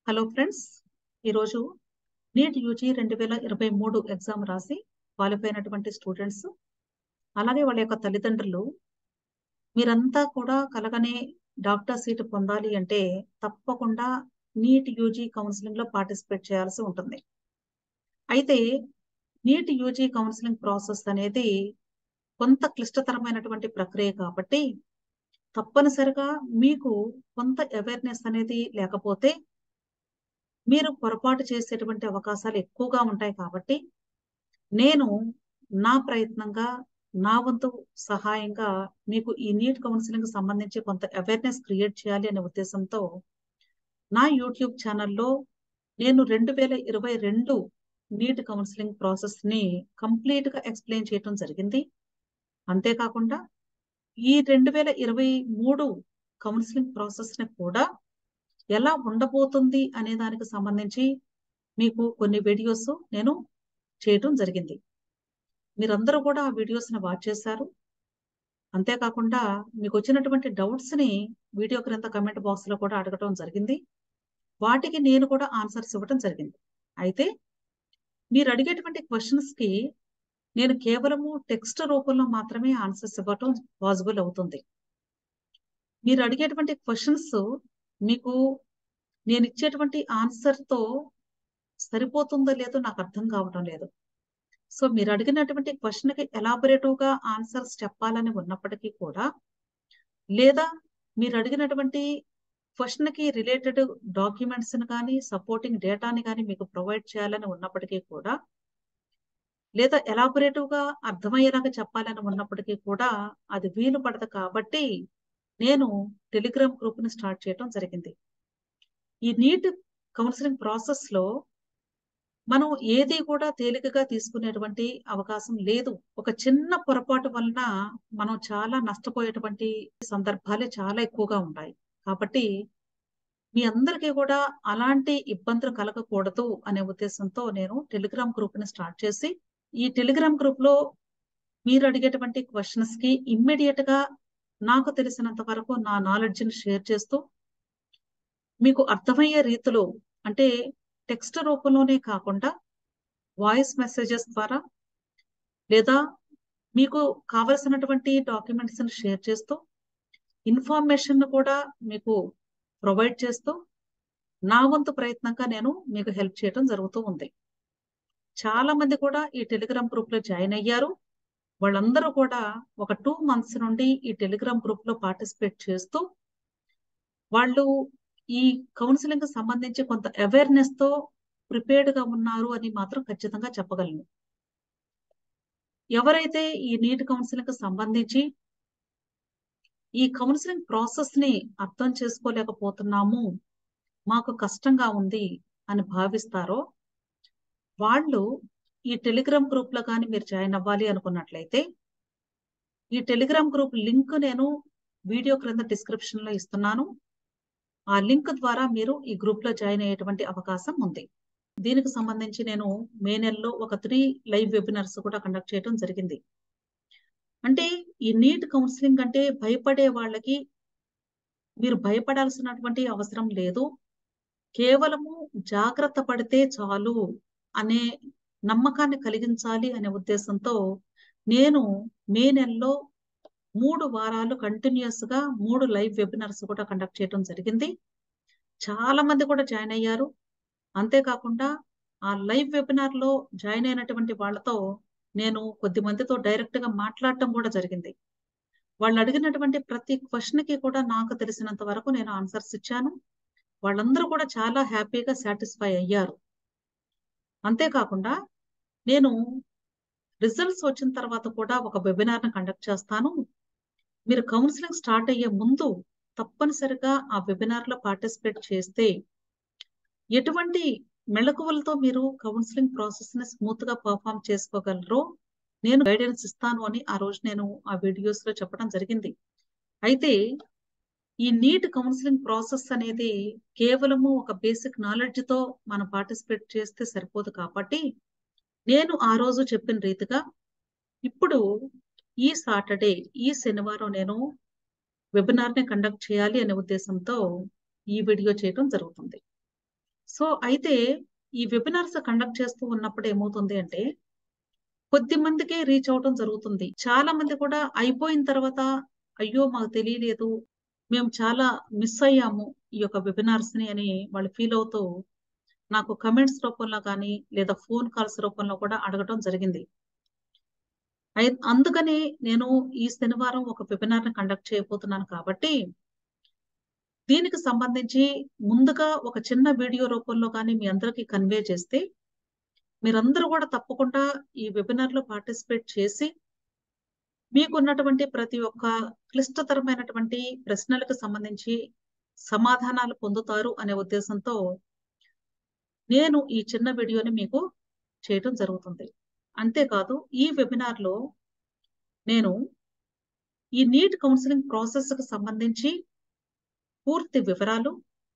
Hello friends, ఈరోజు NEET UG 2023 exam రాసి qualify అయినటువంటి స్టూడెంట్స్, అలాగే వాళ్ళ యొక్క తల్లిదండ్రులు మీరంతా కూడా కలగనే డాక్టర్ సీటు పొందాలి అంటే తప్పకుండా నీట్ యూజీ కౌన్సిలింగ్లో పార్టిసిపేట్ చేయాల్సి ఉంటుంది. అయితే నీట్ యూజీ కౌన్సిలింగ్ ప్రాసెస్ అనేది కొంత క్లిష్టతరమైనటువంటి ప్రక్రియ కాబట్టి తప్పనిసరిగా మీకు కొంత అవేర్నెస్ అనేది లేకపోతే మీరు పొరపాటు చేసేటువంటి అవకాశాలు ఎక్కువగా ఉంటాయి కాబట్టి నేను నా ప్రయత్నంగా నా వంతు సహాయంగా మీకు ఈ నీట్ కౌన్సిలింగ్ సంబంధించి కొంత అవేర్నెస్ క్రియేట్ చేయాలి అనే ఉద్దేశంతో నా యూట్యూబ్ ఛానల్లో నేను 2022 నీట్ కౌన్సిలింగ్ ప్రాసెస్ ని కంప్లీట్ గా ఎక్స్ప్లెయిన్ చేయడం జరిగింది. అంతేకాకుండా ఈ 2023 కౌన్సిలింగ్ ప్రాసెస్ ని కూడా ఎలా ఉండబోతుంది అనే దానికి సంబంధించి మీకు కొన్ని వీడియోస్ నేను చేయటం జరిగింది. మీరందరూ కూడా ఆ వీడియోస్ని వాచ్ చేశారు. అంతేకాకుండా మీకు వచ్చినటువంటి డౌట్స్ని వీడియో క్రింద కమెంట్ బాక్స్లో కూడా అడగటం జరిగింది. వాటికి నేను కూడా ఆన్సర్స్ ఇవ్వటం జరిగింది. అయితే మీరు అడిగేటువంటి క్వశ్చన్స్కి నేను కేవలము టెక్స్ట్ రూపంలో మాత్రమే ఆన్సర్స్ ఇవ్వటం పాసిబుల్ అవుతుంది. మీరు అడిగేటువంటి క్వశ్చన్స్ మీకు నేను ఇచ్చేటువంటి ఆన్సర్తో సరిపోతుందో లేదో నాకు అర్థం కావటం లేదు. సో మీరు అడిగినటువంటి క్వశ్చన్కి ఎలాబొరేటివ్గా ఆన్సర్స్ చెప్పాలని ఉన్నప్పటికీ కూడా, లేదా మీరు అడిగినటువంటి క్వశ్చన్కి రిలేటెడ్ డాక్యుమెంట్స్ని కానీ సపోర్టింగ్ డేటాని కానీ మీకు ప్రొవైడ్ చేయాలని ఉన్నప్పటికీ కూడా, లేదా ఎలాబొరేటివ్గా అర్థమయ్యేలాగా చెప్పాలని ఉన్నప్పటికీ కూడా అది వీలు పడదు. కాబట్టి నేను టెలిగ్రామ్ గ్రూప్ని స్టార్ట్ చేయడం జరిగింది. ఈ నీట్ కౌన్సిలింగ్ ప్రాసెస్లో మనం ఏది కూడా తేలికగా తీసుకునేటువంటి అవకాశం లేదు. ఒక చిన్న పొరపాటు వలన మనం చాలా నష్టపోయేటువంటి సందర్భాలే చాలా ఎక్కువగా ఉంటాయి. కాబట్టి మీ అందరికీ కూడా అలాంటి ఇబ్బందులు కలగకూడదు అనే ఉద్దేశంతో నేను టెలిగ్రామ్ గ్రూప్ని స్టార్ట్ చేసి, ఈ టెలిగ్రామ్ గ్రూప్లో మీరు అడిగేటువంటి క్వశ్చన్స్కి ఇమ్మీడియట్గా నాకు తెలిసినంత వరకు నా నాలెడ్జ్ని షేర్ చేస్తూ, మీకు అర్థమయ్యే రీతిలో, అంటే టెక్స్ట్ రూపంలోనే కాకుండా వాయిస్ మెసేజెస్ ద్వారా, లేదా మీకు కావలసినటువంటి డాక్యుమెంట్స్ని షేర్ చేస్తూ, ఇన్ఫర్మేషన్ కూడా మీకు ప్రొవైడ్ చేస్తూ, నా వంతు ప్రయత్నంగా నేను మీకు హెల్ప్ చేయడం జరుగుతూ ఉంది. చాలా మంది కూడా ఈ టెలిగ్రామ్ గ్రూప్లో జాయిన్ అయ్యారు. వాళ్ళందరూ కూడా ఒక 2 months నుండి ఈ టెలిగ్రామ్ గ్రూప్లో పార్టిసిపేట్ చేస్తూ వాళ్ళు ఈ కౌన్సిలింగ్ సంబంధించి కొంత అవేర్నెస్తో ప్రిపేర్డ్గా ఉన్నారు అని మాత్రం ఖచ్చితంగా చెప్పగలను. ఎవరైతే ఈ నీట్ కౌన్సిలింగ్ సంబంధించి ఈ కౌన్సిలింగ్ ప్రాసెస్ని అర్థం చేసుకోలేకపోతున్నాము, మాకు కష్టంగా ఉంది అని భావిస్తారో వాళ్ళు ఈ టెలిగ్రామ్ గ్రూప్లో కానీ మీరు జాయిన్ అవ్వాలి అనుకున్నట్లయితే, ఈ టెలిగ్రామ్ గ్రూప్ లింక్ నేను వీడియో క్రింద డిస్క్రిప్షన్లో ఇస్తున్నాను. ఆ లింక్ ద్వారా మీరు ఈ గ్రూప్లో జాయిన్ అయ్యేటువంటి అవకాశం ఉంది. దీనికి సంబంధించి నేను మే నెలలో ఒక 3 లైవ్ వెబినార్స్ కూడా కండక్ట్ చేయడం జరిగింది. అంటే ఈ నీట్ కౌన్సిలింగ్ అంటే భయపడే వాళ్ళకి మీరు భయపడాల్సినటువంటి అవసరం లేదు. కేవలము జాగ్రత్త పడితే చాలు అనే నమ్మకాన్ని కలిగించాలి అనే ఉద్దేశంతో నేను మే నెలలో 3 వారాలు కంటిన్యూస్గా 3 లైవ్ వెబినార్స్ కూడా కండక్ట్ చేయడం జరిగింది. చాలా మంది కూడా జాయిన్ అయ్యారు. అంతేకాకుండా ఆ లైవ్ వెబినార్లో జాయిన్ అయినటువంటి వాళ్ళతో నేను కొద్ది మందితో డైరెక్ట్గా మాట్లాడటం కూడా జరిగింది. వాళ్ళు అడిగినటువంటి ప్రతి క్వశ్చన్కి కూడా నాకు తెలిసినంత వరకు నేను ఆన్సర్స్ ఇచ్చాను. వాళ్ళందరూ కూడా చాలా హ్యాపీగా సాటిస్ఫై అయ్యారు. అంతేకాకుండా నేను రిజల్ట్స్ వచ్చిన తర్వాత కూడా ఒక వెబినార్ని కండక్ట్ చేస్తాను. మీరు కౌన్సిలింగ్ స్టార్ట్ అయ్యే ముందు తప్పనిసరిగా ఆ వెబినార్లో పార్టిసిపేట్ చేస్తే ఎటువంటి మెళకువలతో మీరు కౌన్సిలింగ్ ప్రాసెస్ని స్మూత్గా పర్ఫామ్ చేసుకోగలరో నేను గైడెన్స్ ఇస్తాను అని ఆ రోజు నేను ఆ వీడియోస్లో చెప్పడం జరిగింది. అయితే ఈ నీట్ కౌన్సిలింగ్ ప్రాసెస్ అనేది కేవలము ఒక బేసిక్ నాలెడ్జ్తో మనం పార్టిసిపేట్ చేస్తే సరిపోదు. కాబట్టి నేను ఆ రోజు చెప్పిన రీతిగా ఇప్పుడు ఈ సాటర్డే, ఈ శనివారం నేను వెబినార్ని కండక్ట్ చేయాలి అనే ఉద్దేశంతో ఈ వీడియో చేయడం జరుగుతుంది. సో అయితే ఈ వెబినార్స్ కండక్ట్ చేస్తూ ఉన్నప్పుడు ఏమవుతుంది అంటే కొద్ది మందికే రీచ్ అవటం జరుగుతుంది. చాలా మంది కూడా అయిపోయిన తర్వాత అయ్యో! మాకు తెలియలేదు. మేము చాలా మిస్ అయ్యాము ఈ యొక్క వెబినార్స్‌ని అని వాళ్ళు ఫీల్ అవుతూ నాకు కామెంట్స్ రూపంలో గాని, లేదా ఫోన్ కాల్స్ రూపంలో కూడా అడగటం జరిగింది. అందుకని నేను ఈ శనివారం ఒక వెబినార్‌ని కండక్ట్ చేయబోతున్నాను కాబట్టి, దీనికి సంబంధించి ముందుగా ఒక చిన్న వీడియో రూపంలో గాని మీ అందరికీ కన్వే చేస్తే, మీరందరూ కూడా తప్పకుండా ఈ వెబినార్‌లో పార్టిసిపేట్ చేసి, మీకున్నటువంటి ప్రతి ఒక్క క్లిష్టతరమైనటువంటి ప్రశ్నలకు సంబంధించి సమాధానాలు పొందుతారు అనే ఉద్దేశంతో నేను ఈ చిన్న వీడియోని మీకు చేయటం జరుగుతుంది. అంతేకాదు ఈ వెబినార్‌లో నేను ఈ నీట్ కౌన్సెలింగ్ ప్రాసెస్‌కి సంబంధించి పూర్తి వివరాలు,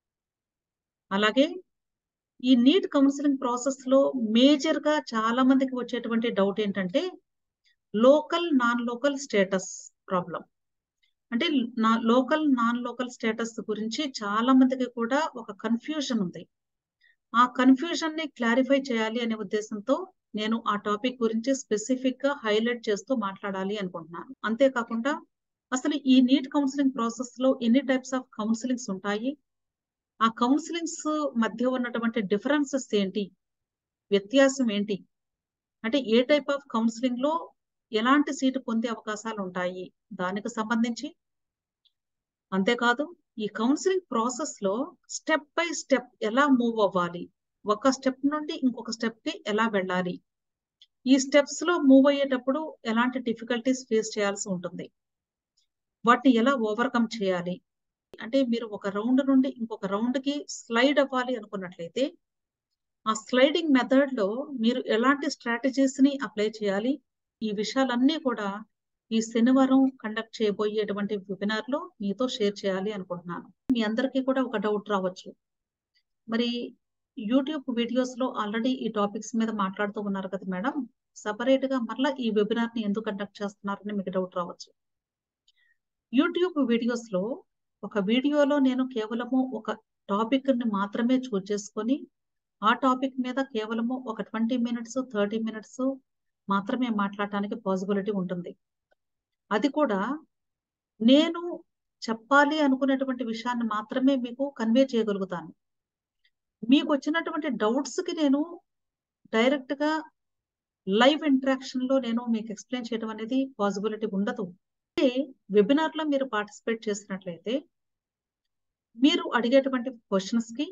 అలాగే ఈ నీట్ కౌన్సెలింగ్ ప్రాసెస్‌లో మేజర్‌గా చాలా మందికి వచ్చేటువంటి డౌట్ ఏంటంటే, local, non local status problem. అంటే లోకల్, నాన్ లోకల్ స్టేటస్ గురించి చాలా మందికి కూడా ఒక కన్‌ఫ్యూజన్ ఉంది. ఆ కన్‌ఫ్యూజన్‌ని క్లారిఫై చేయాలి అనే ఉద్దేశంతో నేను ఆ టాపిక్ గురించి స్పెసిఫిక్‌గా హైలైట్ చేస్తూ మాట్లాడాలి అనుకుంటున్నాను. అంతే కాకుండా అసలు ఈ నీట్ కౌన్సెలింగ్ ప్రాసెస్‌లో ఎన్ని టైప్స్ ఆఫ్ కౌన్సెలింగ్స్ ఉంటాయి? ఆ కౌన్సెలింగ్స్ మధ్య ఉన్నటువంటి డిఫరెన్సెస్ ఏంటి? వ్యత్యాసం ఏంటి? అంటే ఏ టైప్ ఆఫ్ కౌన్సెలింగ్‌లో ఎలాంటి సీటు పొందే అవకాశాలుంటాయి? దానికి సంబంధించి, అంతేకాదు ఈ కౌన్సెలింగ్ ప్రాసెస్‌లో స్టెప్ బై స్టెప్ ఎలా మూవ్ అవ్వాలి? ఒక స్టెప్ నుండి ఇంకొక స్టెప్‌కి ఎలా వెళ్ళాలి? ఈ స్టెప్స్‌లో మూవ్ అయ్యేటప్పుడు ఎలాంటి డిఫికల్టీస్ ఫేస్ చేయాల్సి ఉంటుంది? వాటిని ఎలా ఓవర్‌కమ్ చేయాలి? అంటే మీరు ఒక రౌండ్ నుండి ఇంకొక రౌండ్‌కి స్లైడ్ అవ్వాలి అనుకున్నట్లయితే, ఆ స్లైడింగ్ మెథడ్‌లో మీరు ఎలాంటి స్ట్రాటజీస్‌ని అప్లై చేయాలి? ఈ విషయాలన్నీ కూడా ఈ శనివారం కండక్ట్ చేయబోయేటువంటి వెబినార్‌లో మీతో షేర్ చేయాలి అనుకుంటున్నాను. మీ అందరికీ కూడా ఒక డౌట్ రావచ్చు. మరి యూట్యూబ్ వీడియోస్‌లో ఆల్రెడీ ఈ టాపిక్స్ మీద మాట్లాడుతూ ఉన్నారు కదా మేడం. సెపరేట్‌గా మరలా ఈ వెబినార్‌ని ఎందుకు కండక్ట్ చేస్తున్నారని మీకు డౌట్ రావచ్చు. యూట్యూబ్ వీడియోస్‌లో ఒక వీడియోలో నేను కేవలము ఒక టాపిక్‌ని మాత్రమే చూజ్ చేసుకొని, ఆ టాపిక్ మీద కేవలము ఒక 20 మినిట్స్, 30 మినిట్స్ మాత్రమే మాట్లాడటానికి పాసిబిలిటీ ఉంటుంది. అది కూడా నేను చెప్పాలి అనుకునేటువంటి విషయాన్ని మాత్రమే మీకు కన్వే చేయగలుగుతాను. మీకొచ్చినటువంటి డౌట్స్‌కి నేను డైరెక్ట్‌గా లైవ్ ఇంటరాక్షన్‌లో నేను మీకు ఎక్స్‌ప్లెయిన్ చేయడం అనేది పాసిబిలిటీ ఉండదు. అంటే వెబినార్‌లో మీరు పార్టిసిపేట్ చేసినట్లయితే, మీరు అడిగేటువంటి క్వెషన్స్‌కి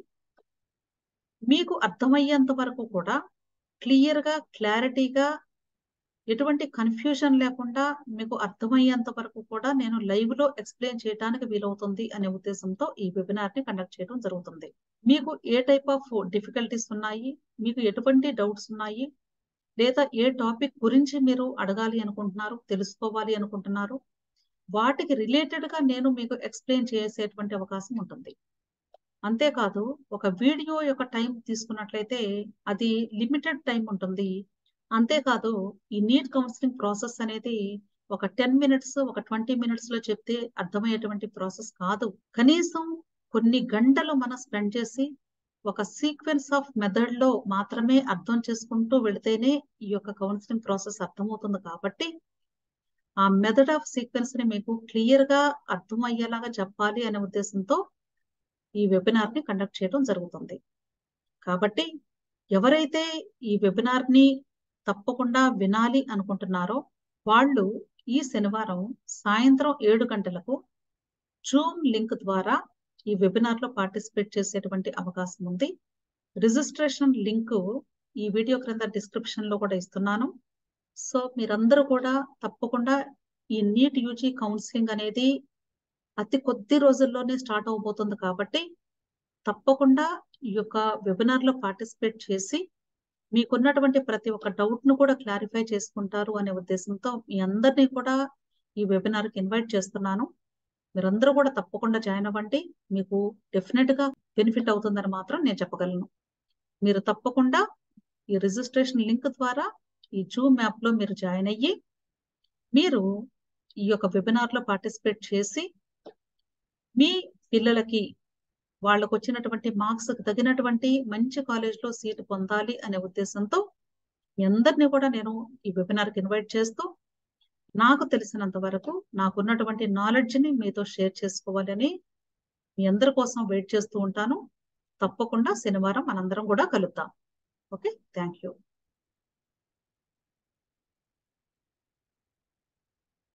మీకు అర్థమయ్యేంత వరకు కూడా క్లియర్‌గా, క్లారిటీగా ఎటువంటి కన్‌ఫ్యూజన్ లేకుండా మీకు అర్థమయ్యేంత వరకు కూడా నేను లైవ్‌లో ఎక్స్‌ప్లెయిన్ చేయడానికి వీలవుతుంది అనే ఉద్దేశంతో ఈ వెబినార్‌ని కండక్ట్ చేయడం జరుగుతుంది. మీకు ఏ టైప్ ఆఫ్ డిఫికల్టీస్ ఉన్నాయి? మీకు ఎటువంటి డౌట్స్ ఉన్నాయి? లేదా ఏ టాపిక్ గురించి మీరు అడగాలి అనుకుంటున్నారు? తెలుసుకోవాలి అనుకుంటున్నారు? వాటికి రిలేటెడ్‌గా నేను మీకు ఎక్స్‌ప్లెయిన్ చేసేటువంటి అవకాశం ఉంటుంది. అంతేకాదు ఒక వీడియో యొక్క టైం తీసుకున్నట్లయితే అది లిమిటెడ్ టైం ఉంటుంది. అంతేకాదు ఈ నీట్ కౌన్సెలింగ్ ప్రాసెస్ అనేది ఒక 10 మినిట్స్, ఒక 20 మినిట్స్‌లో చెప్తే అర్థమయ్యేటువంటి ప్రాసెస్ కాదు. కనీసం కొన్ని గంటలు మనం స్పెండ్ చేసి ఒక సీక్వెన్స్ ఆఫ్ మెథడ్‌లో మాత్రమే అర్థం చేసుకుంటూ వెళితేనే ఈ యొక్క కౌన్సెలింగ్ ప్రాసెస్ అర్థమవుతుంది కాబట్టి, ఆ మెథడ్ ఆఫ్ సీక్వెన్స్‌ని మీకు క్లియర్‌గా అర్థమయ్యేలాగా చెప్పాలి అనే ఉద్దేశంతో ఈ వెబినార్‌ని కండక్ట్ చేయడం జరుగుతుంది. కాబట్టి ఎవరైతే ఈ వెబినార్‌ని తప్పకుండా వినాలి అనుకుంటున్నారో, వాళ్ళు ఈ శనివారం సాయంత్రం 7 గంటలకు జూమ్ లింక్ ద్వారా ఈ వెబినార్‌లో పార్టిసిపేట్ చేసేటువంటి అవకాశం ఉంది. రిజిస్ట్రేషన్ లింకు ఈ వీడియో క్రింద డిస్క్రిప్షన్‌లో కూడా ఇస్తున్నాను. సో, మీరందరూ కూడా తప్పకుండా ఈ నీట్ యూజీ కౌన్సెలింగ్ అనేది అతి కొద్ది రోజుల్లోనే స్టార్ట్ అవ్వబోతుంది కాబట్టి తప్పకుండా ఈ యొక్క వెబినార్‌లో పార్టిసిపేట్ చేసి, మీకున్నటువంటి ప్రతి ఒక్క డౌట్‌ను కూడా క్లారిఫై చేసుకుంటారు అనే ఉద్దేశంతో మీ అందరిని కూడా ఈ వెబినార్‌కి ఇన్వైట్ చేస్తున్నాను. మీరందరూ కూడా తప్పకుండా జాయిన్ అవ్వండి. మీకు డెఫినిట్‌గా బెనిఫిట్ అవుతుందని మాత్రం నేను చెప్పగలను. మీరు తప్పకుండా ఈ రిజిస్ట్రేషన్ లింక్ ద్వారా ఈ జూమ్ యాప్‌లో మీరు జాయిన్ అయ్యి, మీరు ఈ యొక్క వెబినార్‌లో పార్టిసిపేట్ చేసి, మీ పిల్లలకి వాళ్ళకు వచ్చినటువంటి మార్క్స్ తగినటువంటి మంచి కాలేజ్లో సీటు పొందాలి అనే ఉద్దేశంతో మీ అందరినీ కూడా నేను ఈ వెబినార్కి ఇన్వైట్ చేస్తూ నాకు తెలిసినంత వరకు నాకున్నటువంటి నాలెడ్జ్ని మీతో షేర్ చేసుకోవాలని మీ అందరి కోసం వెయిట్ చేస్తూ ఉంటాను. తప్పకుండా శనివారం మనందరం కూడా కలుద్దాం. Okay, thank you.